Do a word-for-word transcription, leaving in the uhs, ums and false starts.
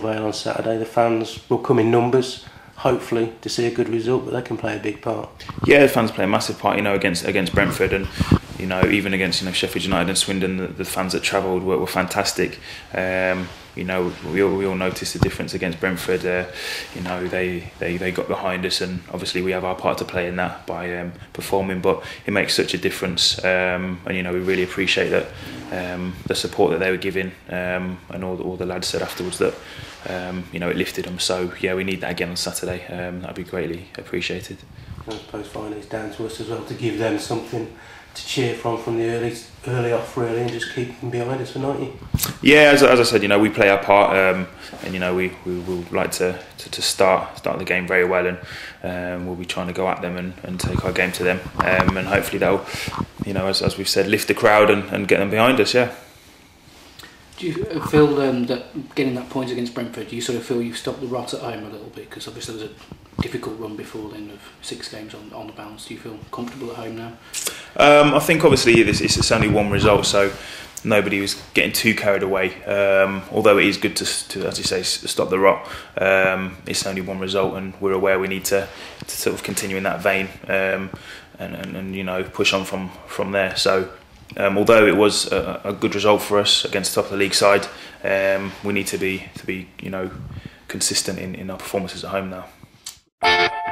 Vale on Saturday. The fans will come in numbers, hopefully, to see a good result, but they can play a big part. Yeah, the fans play a massive part, you know, against against Brentford, and you know, even against you know Sheffield United and Swindon, the, the fans that travelled were, were fantastic. Um, you know, we all, we all noticed the difference against Brentford. Uh, you know, they, they, they got behind us, and obviously we have our part to play in that by um, performing. But it makes such a difference, um, and you know, we really appreciate that um, the support that they were giving, um, and all the, all the lads said afterwards that um, you know it lifted them. So yeah, we need that again on Saturday. Um, that'd be greatly appreciated. I suppose finally it's down to us as well to give them something to cheer from from the early early off, really, and just keep them behind us for ninety. Yeah, as, as I said, you know, we play our part, um, and you know, we we will like to, to, to start start the game very well, and um, we'll be trying to go at them and, and take our game to them, um, and hopefully that'll, you know, as as we've said, lift the crowd and, and get them behind us. Yeah. Do you feel um, that getting that point against Brentford, do you sort of feel you've stopped the rot at home a little bit? Because obviously there was a difficult run before then of six games on, on the bounce. Do you feel comfortable at home now? Um, I think obviously it's, it's only one result, so nobody was getting too carried away. Um, although it is good to, to, as you say, stop the rot. Um, it's only one result, and we're aware we need to, to sort of continue in that vein, um, and, and, and you know push on from from there. So. Um, although it was a, a good result for us against the top of the league side, um, we need to be to be you know consistent in, in our performances at home now.